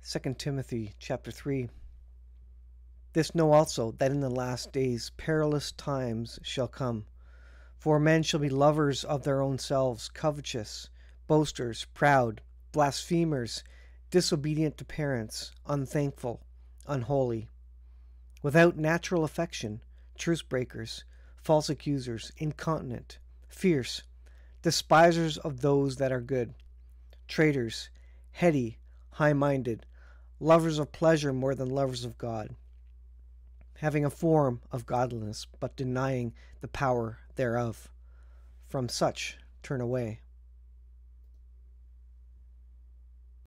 2 Timothy chapter 3. This know also, that in the last days perilous times shall come. For men shall be lovers of their own selves, covetous, boasters, proud, blasphemers, disobedient to parents, unthankful, unholy, without natural affection, truce breakers, false accusers, incontinent, fierce, despisers of those that are good, traitors, heady, high-minded, lovers of pleasure more than lovers of God, having a form of godliness, but denying the power thereof. From such turn away.